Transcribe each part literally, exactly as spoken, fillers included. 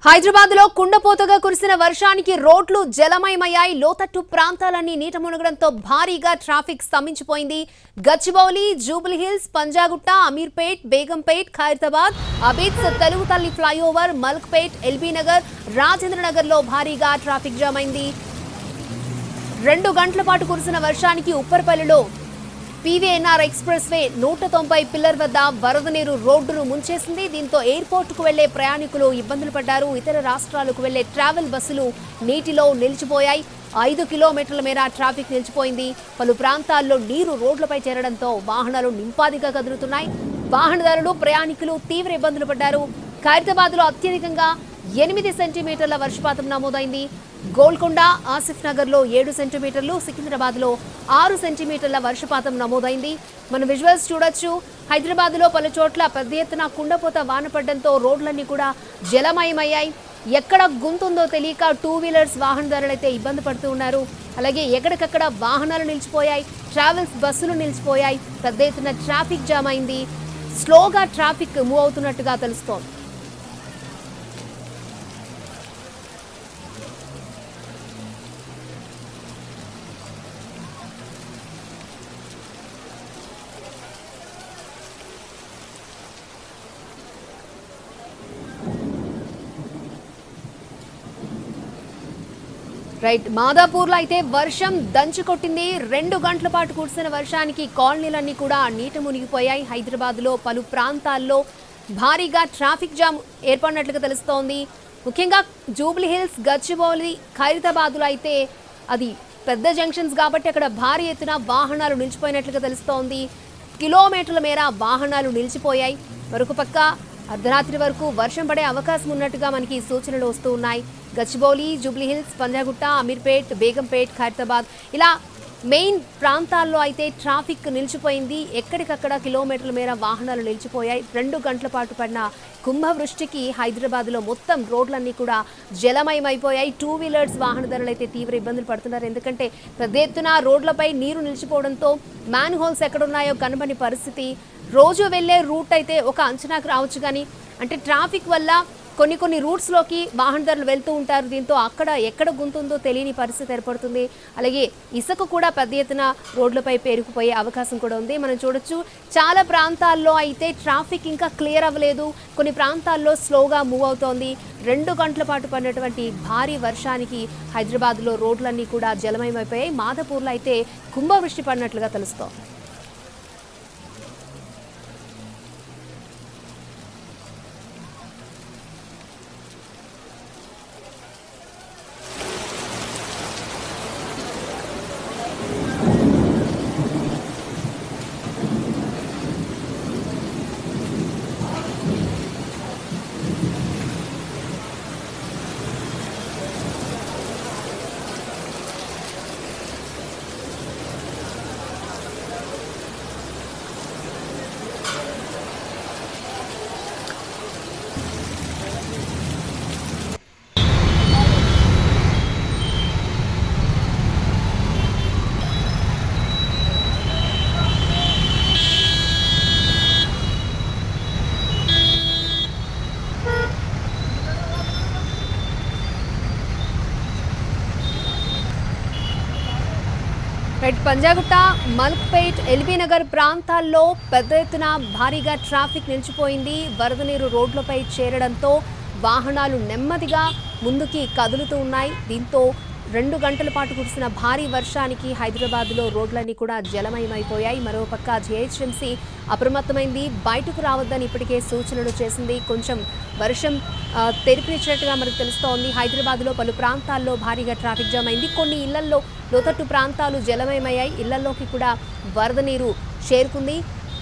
హైదరాబాద్ లో కుండపోతగా కురిసిన వర్షానికి రోడ్లు జలమయమయ్యాయి. లోతట్టు ప్రాంతాలన్నీ నీట మునగడంతో భారీగా ట్రాఫిక్ స్తంభించిపోయింది. గచ్చిబౌలి, జూబ్లీ హిల్స్, పంజాగుట్ట, అమీర్పేట్, బేగంపేట్, ఖైరతాబాద్, అబీద్ తెలుగు తల్లి ఫ్లైఓవర్, మల్క్పేట్, ఎల్బీ నగర్, రాజేంద్ర నగర్ లో భారీగా ట్రాఫిక్ జామ్ అయింది. రెండు గంటల పాటు కురిసిన వర్షానికి ఉప్పర్పల్లిలో పీవీఎన్ఆర్ ఎక్స్ప్రెస్ వే నూట తొంభై పిల్లర్ వద్ద వరద నీరు రోడ్డును ముంచేసింది. దీంతో ఎయిర్పోర్టుకు వెళ్లే ప్రయాణికులు ఇబ్బందులు పడ్డారు. ఇతర రాష్ట్రాలకు వెళ్లే ట్రావెల్ బస్సులు నీటిలో నిలిచిపోయాయి. ఐదు కిలోమీటర్ల మేర ట్రాఫిక్ నిలిచిపోయింది. పలు ప్రాంతాల్లో నీరు రోడ్లపై చేరడంతో వాహనాలు నింపాదిగా కదులుతున్నాయి. వాహనదారులు, ప్రయాణికులు తీవ్ర ఇబ్బందులు పడ్డారు. ఖైరతాబాద్ లో అత్యధికంగా ఎనిమిది సెంటీమీటర్ల వర్షపాతం నమోదైంది. గోల్కొండ, ఆసిఫ్ నగర్ లో ఏడు సెంటీమీటర్లు, సికింద్రాబాద్ లో ఆరు సెంటీమీటర్ల వర్షపాతం నమోదైంది. మనం విజువల్స్ చూడొచ్చు. హైదరాబాద్ లో పలు చోట్ల పెద్ద ఎత్తున కుండపోత వాన పడడంతో రోడ్లన్నీ కూడా జలమయమయ్యాయి. ఎక్కడ గుంతుందో తెలియక టూ వీలర్స్ వాహనదారులైతే ఇబ్బంది పడుతూ ఉన్నారు. అలాగే ఎక్కడికక్కడ వాహనాలు నిలిచిపోయాయి, ట్రావెల్స్ బస్సులు నిలిచిపోయాయి. పెద్ద ఎత్తున ట్రాఫిక్ జామ్ అయింది. స్లోగా ట్రాఫిక్ మూవ్ అవుతున్నట్టుగా తెలుస్తోంది. రైట్, మాదాపూర్లో అయితే వర్షం దంచి కొట్టింది. రెండు గంటల పాటు కురిసిన వర్షానికి కాలనీలన్నీ కూడా నీట మునిగిపోయాయి. హైదరాబాద్లో పలు ప్రాంతాల్లో భారీగా ట్రాఫిక్ జామ్ ఏర్పడినట్లుగా తెలుస్తోంది. ముఖ్యంగా జూబ్లీ హిల్స్, గచ్చిబౌలి, ఖైరతాబాద్లో అయితే అది పెద్ద జంక్షన్స్ కాబట్టి అక్కడ భారీ ఎత్తున వాహనాలు నిలిచిపోయినట్లుగా తెలుస్తోంది. కిలోమీటర్ల మేర వాహనాలు నిలిచిపోయాయి. మరొక పక్క అర్ధరాత్రి వరకు వర్షం పడే అవకాశం ఉన్నట్టుగా మనకి సూచనలు వస్తూ ఉన్నాయి. గచ్చిబౌలి, జూబ్లీ హిల్స్, పంజాగుట్ట, అమీర్పేట్, బేగంపేట్, ఖైరతాబాద్ ఇలా మెయిన్ ప్రాంతాల్లో అయితే ట్రాఫిక్ నిలిచిపోయింది. ఎక్కడికక్కడ కిలోమీటర్ల మేర వాహనాలు నిలిచిపోయాయి. రెండు గంటల పాటు పడిన కుంభవృష్టికి హైదరాబాద్లో మొత్తం రోడ్లన్నీ కూడా జలమయమైపోయాయి. టూ వీలర్స్ వాహనదారులు అయితే తీవ్ర ఇబ్బందులు పడుతున్నారు. ఎందుకంటే పెద్ద ఎత్తున రోడ్లపై నీరు నిలిచిపోవడంతో మ్యాన్ హోల్స్ ఎక్కడున్నాయో కనబని పరిస్థితి. రోజు వెళ్లే రూట్ అయితే ఒక అంచనాకు రావచ్చు, కానీ అంటే ట్రాఫిక్ వల్ల కొన్ని కొన్ని రూట్స్లోకి వాహనదారులు వెళ్తూ ఉంటారు. దీంతో అక్కడ ఎక్కడ గుంతుందో తెలియని పరిస్థితి ఏర్పడుతుంది. అలాగే ఇసుక కూడా పెద్ద ఎత్తున రోడ్లపై పేరుకుపోయే అవకాశం కూడా ఉంది. మనం చూడొచ్చు, చాలా ప్రాంతాల్లో అయితే ట్రాఫిక్ ఇంకా క్లియర్ అవ్వలేదు. కొన్ని ప్రాంతాల్లో స్లోగా మూవ్ అవుతోంది. రెండు గంటల పాటు పడినటువంటి భారీ వర్షానికి హైదరాబాద్లో రోడ్లన్నీ కూడా జలమయమైపోయాయి. మాదాపూర్లో అయితే కుంభవృష్టి పడినట్లుగా తెలుస్తోంది. పంజాగుట్ట, మల్క్పేట్, ఎల్బీ నగర్ ప్రాంతాల్లో పెద్ద ఎత్తున భారీగా ట్రాఫిక్ నిలిచిపోయింది. వరద నీరు రోడ్లపై చేరడంతో వాహనాలు నెమ్మదిగా ముందుకి కదులుతూ ఉన్నాయి. దీంతో రెండు గంటల పాటు కురిసిన భారీ వర్షానికి హైదరాబాద్లో రోడ్లన్నీ కూడా జలమయమైపోయాయి. మరోపక్క జీహెచ్ఎంసీ అప్రమత్తమైంది. బయటకు రావద్దని ఇప్పటికే సూచనలు చేసింది. కొంచెం వర్షం తెరిపినట్టుగా మనకు తెలుస్తోంది. హైదరాబాద్లో పలు ప్రాంతాల్లో భారీగా ట్రాఫిక్ జామ్ అయింది. కొన్ని ఇళ్లల్లో లోతట్టు ప్రాంతాలు జలమయమయ్యాయి. ఇళ్లలోకి కూడా వరద నీరు చేరుకుంది.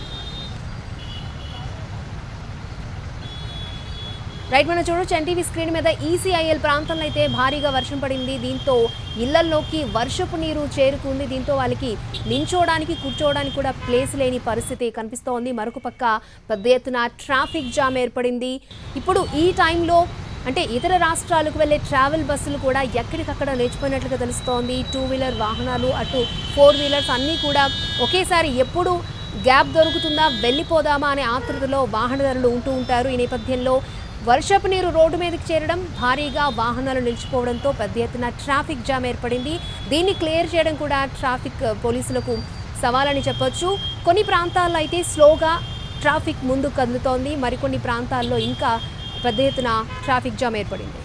రైట్, మనం చూడొచ్చు ఎన్టీవీ స్క్రీన్ మీద ఈసీఐఎల్ ప్రాంతంలో అయితే భారీగా వర్షం పడింది. దీంతో ఇళ్లల్లోకి వర్షపు నీరు చేరుకుంది. దీంతో వాళ్ళకి నించోడానికి, కూర్చోవడానికి కూడా ప్లేస్ లేని పరిస్థితి కనిపిస్తోంది. మరొక పక్క పెద్ద ఎత్తున ట్రాఫిక్ జామ్ ఏర్పడింది. ఇప్పుడు ఈ టైంలో అంటే ఇతర రాష్ట్రాలకు వెళ్లే ట్రావెల్ బస్సులు కూడా ఎక్కడికక్కడ నిలిచిపోయినట్లుగా తెలుస్తోంది. టూ వీలర్ వాహనాలు, అటు ఫోర్ వీలర్స్ అన్నీ కూడా ఒకేసారి ఎప్పుడు గ్యాప్ దొరుకుతుందా, వెళ్ళిపోదామా అనే ఆతృతలో వాహనదారులు ఉంటూ ఉంటారు. ఈ నేపథ్యంలో వర్షపు నీరు రోడ్డు మీదకి చేరడం, భారీగా వాహనాలు నిలిచిపోవడంతో పెద్ద ఎత్తున ట్రాఫిక్ జామ్ ఏర్పడింది. దీన్ని క్లియర్ చేయడం కూడా ట్రాఫిక్ పోలీసులకు సవాలని చెప్పొచ్చు. కొన్ని ప్రాంతాల్లో అయితే స్లోగా ట్రాఫిక్ ముందు కదులుతోంది, మరికొన్ని ప్రాంతాల్లో ఇంకా పెద్ద ఎత్తున ట్రాఫిక్ జామ్ ఏర్పడింది.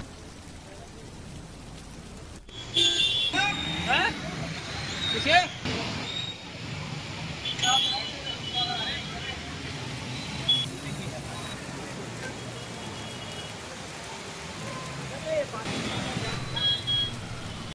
Huh? You see?